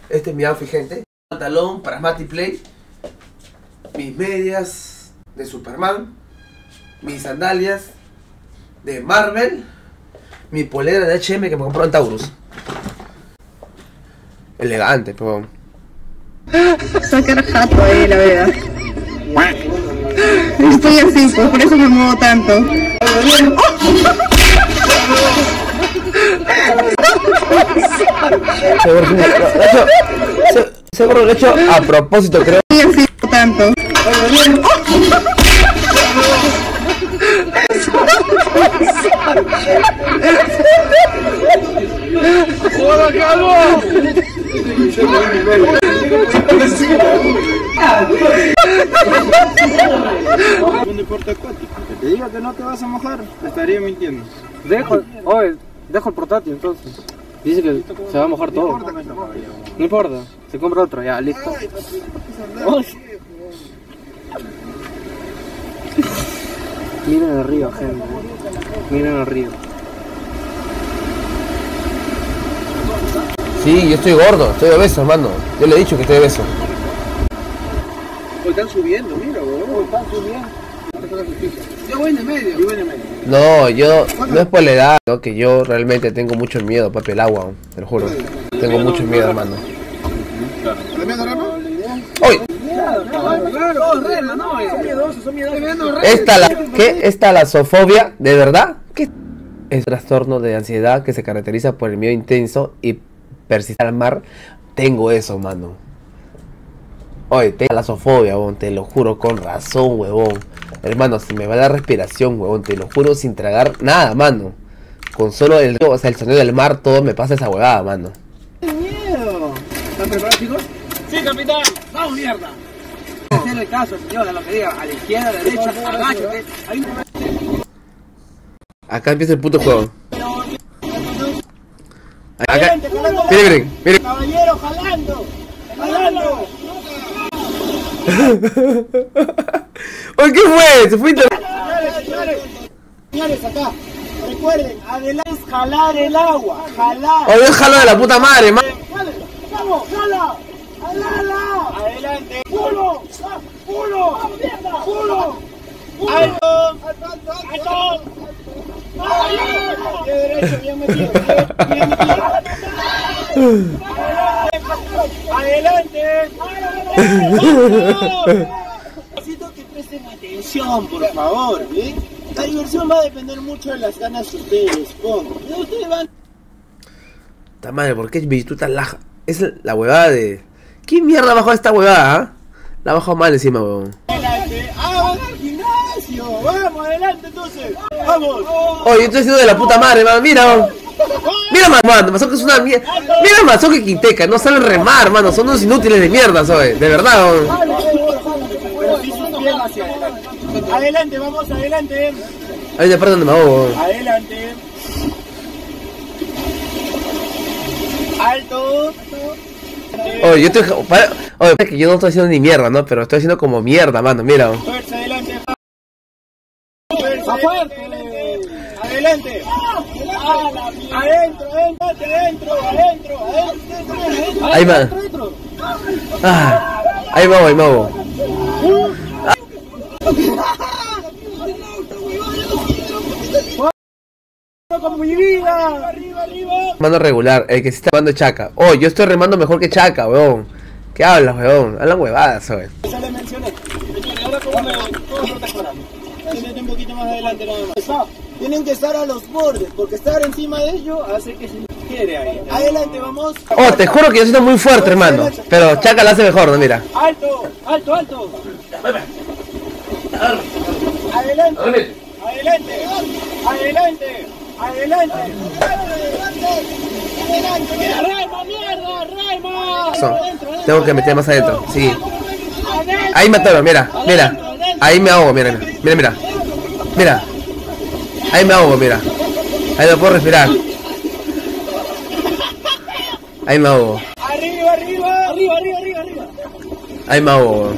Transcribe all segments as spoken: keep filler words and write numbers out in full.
Este es mi outfit, gente. Pantalón Pragmatic Play. Mis medias de Superman. Mis sandalias de Marvel. Mi polera de H and M que me compró en Taurus. Elegante, pero... Sacar jato ahí, la verdad. Estoy así, pues por eso me muevo tanto. Seguro lo he hecho a propósito, creo. Estoy así tanto. ¡Hola, calvo! Un deporte acuático. Que te diga que no te vas a mojar, te estaría mintiendo. Dejo, oye, dejo el portátil entonces. Dice que se va a mojar todo. No importa, se compra otro, ya, listo. Miren el río, gente. Miren el río. Sí, yo estoy gordo, estoy obeso, hermano. Yo le he dicho que estoy obeso. Pues están subiendo, mira, weón. Están subiendo. Yo voy en el medio. Yo voy en el medio. No, yo, no es por la edad, ¿no? Que yo realmente tengo mucho miedo, papi, el agua, te lo juro. Tengo mucho miedo, hermano. ¿Le miedo, rema? ¡Uy! Claro, rema, no, son miedosos, son miedosos. Esta la, ¿qué? ¿Esta lasofobia? ¿De verdad? ¿Qué? Es un trastorno de ansiedad que se caracteriza por el miedo intenso y persistir al mar. Tengo eso, mano. Oye, tengo la lasofobia, huevón, te lo juro, con razón, huevón. Hermano, se me va la respiración, huevón, te lo juro, sin tragar nada, mano. Con solo el, o sea, el sonido del mar, todo me pasa esa huevada, mano. ¡Qué miedo! ¿Están preparados, chicos? Sí, capitán. ¡Vamos, mierda! Hacerle caso, señor, a lo que diga. A la izquierda, a la derecha, agáchate. Ahí no... Acá empieza el puto juego. Acá, miren, miren, miren. ¡Caballero, jalando! ¡Jalando! Oye, ¿qué fue? Se fue inter... Señores, señores, señores, acá. Recuerden, adelante es jalar el agua. Jalar. Oye, jalo de la puta madre, man. ¡Vamos, jala! ¡Jalala! Adelante. ¡Pulo! ¡Pulo! ¡Pulo! ¡Alto! ¡Alto! ¡Alto! ¡De derecho, bien metido! ¡Bien metido! ¡Adelante! Necesito que presten atención, por favor, ¿bien? La diversión va a depender mucho de las ganas que ustedes pongan. Ustedes van... Ta madre, ¿por qué Vegeta laja? Es la huevada de... ¿Qué mierda bajó esta huevada, ah? La bajó mal encima, huevón. Adelante. ¡Ah, van al gimnasio! ¡Vamos, adelante entonces! ¡Vamos! Oye, yo estoy haciendo de la puta madre, man. Mira, man. Mira, man, man, Mazoque es una mierda. Mira, Mazoque y Quinteca, no saben remar, mano. Son unos inútiles de mierda, ¿sabes? De verdad, man. Pero sí sus piernas hacia adelante. Adelante, vamos, adelante. Ahí te parte donde me ahogo. Adelante. Alto. Oye, yo estoy... para- Oye, es que yo no estoy haciendo ni mierda, ¿no? Pero estoy haciendo como mierda, mano, mira. Fuerza, adelante. Fuerza, fuerte. Adelante. Adentro, adentro, adentro, adentro, adentro. Ahí va. Ah, ahí me hago, ahí me hago. Con mi vida. Arriba, arriba. Mano regular, el que se está remando es Chaca. Oh, yo estoy remando mejor que Chaca, weón. ¿Qué hablas, weón? Hablan huevadas, weón. Ya le mencioné. Ahora cómo me siéntate un poquito más adelante nada más. Tienen que estar a los bordes, porque estar encima de ellos hace que se quiere ahí. Adelante, vamos. Oh, te juro que yo siento muy fuerte, hermano. Pero Chaca la hace mejor, ¿no? Mira. Alto, alto, alto. Adelante. Adelante. Adelante. Adelante. Adelante. Mira, rema, mierda, rema. Son. Tengo que meter más adentro, sí. Ahí me atoro, mira, mira. Ahí me ahogo, mira, mira, mira. Mira. Ahí me ahogo, mira. Ahí no puedo respirar. Ahí me ahogo. Arriba, arriba. Arriba, arriba, arriba, arriba. Ahí me ahogo.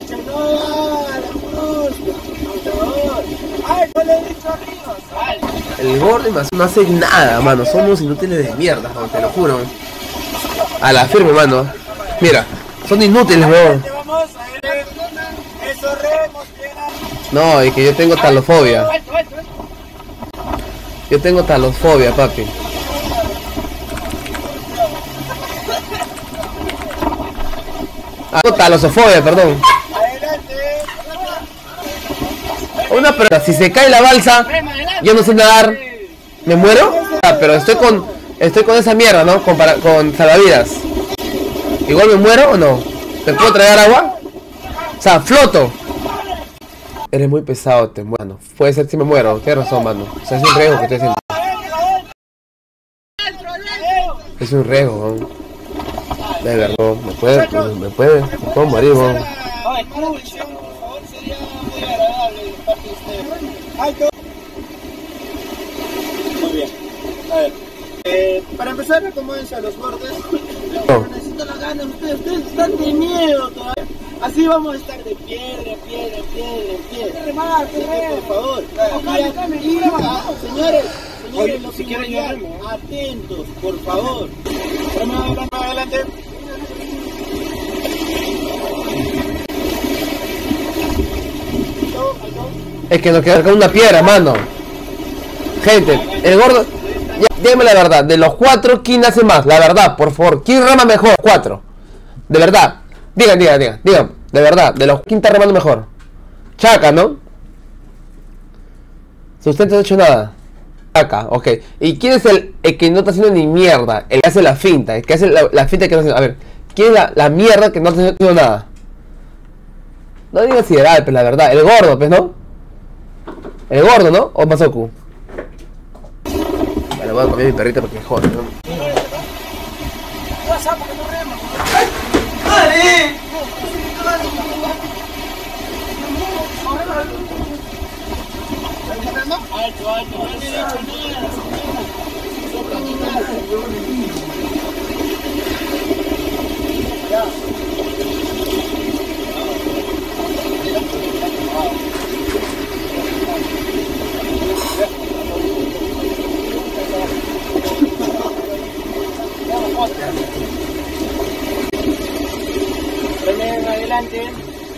Ay, no le he dicho arriba. Sal. El gordo más no hace nada, mano. Somos inútiles de mierda, mano, te lo juro. A la firme, mano. Mira, son inútiles, weón. Vamos a ver. Eso, remos, No, y que yo tengo talofobia. Yo tengo talofobia, papi. Ah, no, talosofobia, perdón. Una pregunta, si se cae la balsa, yo no sé nadar, ¿me muero? Ah, pero estoy con estoy con esa mierda, ¿no? Con, para, con salvavidas. ¿Igual me muero o no? ¿Te puedo traer agua? O sea, floto. Eres muy pesado, te bueno, puede ser si me muero, tienes razón, mano. O sea, es un riesgo que estoy haciendo. Es un riesgo, ¿no? De verdad, me puede, me puede, me puedo morir, ¿no? Muy bien. A ver. Eh, para empezar, acomódense a los bordes. No. Necesito la gana, ustedes, ustedes están de miedo todavía. Así vamos a estar de piedra, piedra, piedra, piedra. Así que, por favor. Y, y, ah, señores, señores, los si quieren ayudarme, ¿eh? Atentos, por favor. Vamos adelante, adelante. Es que nos queda con una piedra, mano. Gente, el gordo. Ya, dígame la verdad, de los cuatro, ¿quién hace más? La verdad, por favor, ¿quién rama mejor? Cuatro. De verdad. Digan, digan, digan, digan. De verdad, de los ¿quién está remando mejor? Chaca, ¿no? Si usted no ha hecho nada. Chaca, ok. ¿Y quién es el, el que no está haciendo ni mierda? El que hace la finta, el que hace la, la finta que no está haciendo. A ver, ¿quién es la, la mierda que no está haciendo nada? No digas sideral, pero la verdad, el gordo, pues, ¿no? El gordo, ¿no? O Masoku. Vale, voy a comer a mi perrito porque joder, ¿no? Alto, alto, adelante.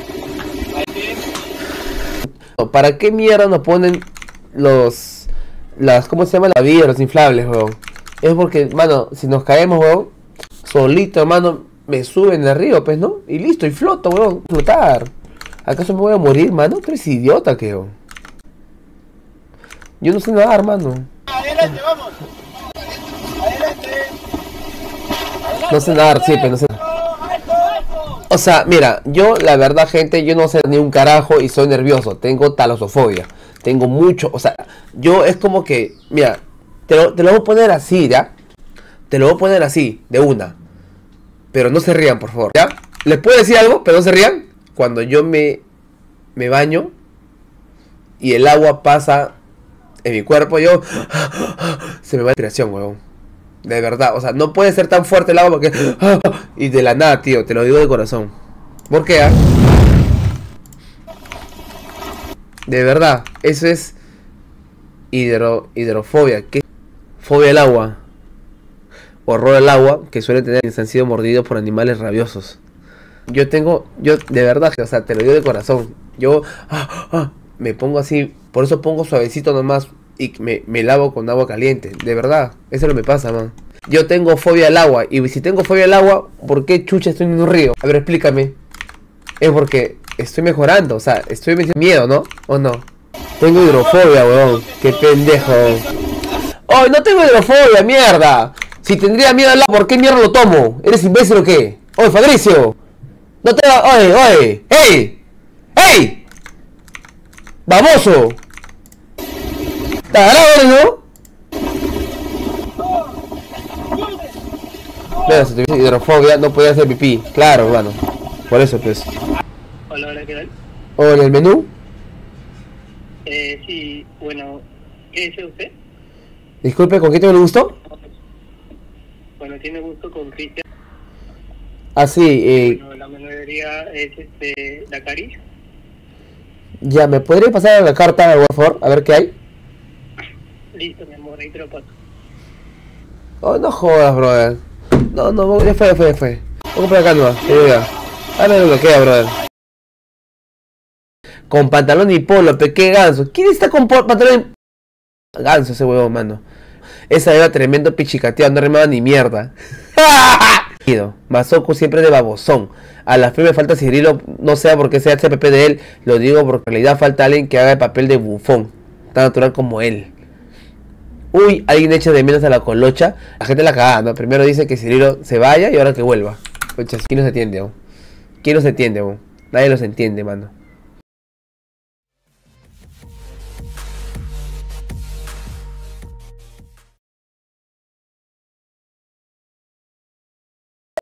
¿Para qué mierda nos ponen los las ¿cómo se llama? La vida, los inflables, weón? Es porque, mano, si nos caemos, weón, solito, hermano, me suben de arriba, pues, ¿no? Y listo, y floto, weón, flotar. ¿Acaso me voy a morir, mano? Tú eres idiota, que weón. Yo no sé nadar, hermano. Adelante, vamos. Adelante. No sé nadar, sí, pero no sé. O sea, mira, yo la verdad, gente, yo no sé ni un carajo y soy nervioso. Tengo talosofobia. Tengo mucho, o sea, yo es como que, mira, te lo, te lo voy a poner así, ¿ya? Te lo voy a poner así, de una. Pero no se rían, por favor, ¿ya? ¿Les puedo decir algo? Pero no se rían. Cuando yo me, me baño y el agua pasa en mi cuerpo, yo... se me va la respiración, huevón. De verdad, o sea, no puede ser tan fuerte el agua porque... y de la nada, tío, te lo digo de corazón. ¿Por qué, ah? De verdad, eso es hidro, hidrofobia. ¿Qué? Fobia al agua. Horror al agua, que suelen tener quienes han sido mordidos por animales rabiosos. Yo tengo, yo de verdad, o sea, te lo digo de corazón. Yo ah, ah, me pongo así, por eso pongo suavecito nomás y me, me lavo con agua caliente. De verdad, eso no me pasa, man. Yo tengo fobia al agua, y si tengo fobia al agua, ¿por qué chucha estoy en un río? A ver, explícame. Es porque estoy mejorando, o sea, estoy metiendo miedo, ¿no? ¿O no? Tengo hidrofobia, weón. Qué pendejo. ¡Oh, no tengo hidrofobia, mierda! Si tendría miedo al agua, ¿por qué mierda lo tomo? ¿Eres imbécil o qué? ¡Oye, Fabricio! No te va... ¡Oye, oye! ¡Ey! ¡Ey! ¡Baboso! ¡Tarado, no! Mira, si tuviese hidrofobia no podía hacer pipí. Claro, bueno. Por eso, pues. Hola, hola, ¿qué tal? ¿O en el menú? Eh, sí, bueno, ¿qué dice usted? Disculpe, ¿con qué te gustó? Bueno, tiene gusto con Cristian. Ah, sí, eh... Bueno, la mayoría es este, la Caris. Ya, ¿me podría pasar la carta, por favor? A ver qué hay. Listo, mi amor, ahí te lo paso. Oh, no jodas, brother. No, no, ya fue, ya fue, ya fue. Vamos por acá, no. Ahora me bloquea, brother. Con pantalón y polo, pe, qué ganso. ¿Quién está con pantalón y... Ganso ese huevo, mano. Esa era tremendo pichicateado, no remaba ni mierda. Mazoku siempre de babosón. A la fe me falta Cirilo, no sea porque sea H P P de él, lo digo porque en realidad falta alguien que haga el papel de bufón, tan natural como él. Uy, alguien echa de menos a la colocha. La gente la cagada, ¿no? Primero dice que Cirilo se vaya y ahora que vuelva. Oye, ¿quién no se entiende aún? ¿Quién no se entiende aún? Nadie los entiende, mano.